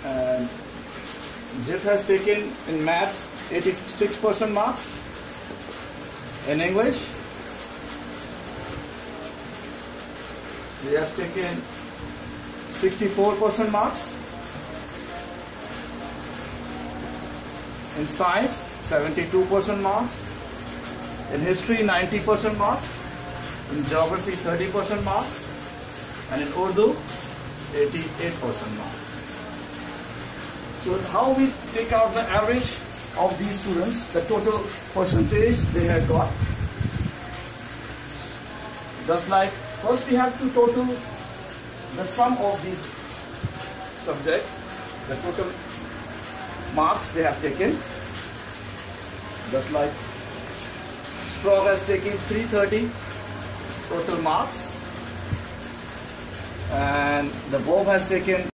And Jit has taken in maths 86% marks. In English, he has taken 64% marks. In science, 72% marks. In history, 90% marks. In geography, 30% marks. And in Urdu, 88% marks. So how we take out the average of these students, the total percentage they have got. Just like first we have to total the sum of these subjects, the total marks they have taken. Just like Sprague has taken 330 total marks, and the Bob has taken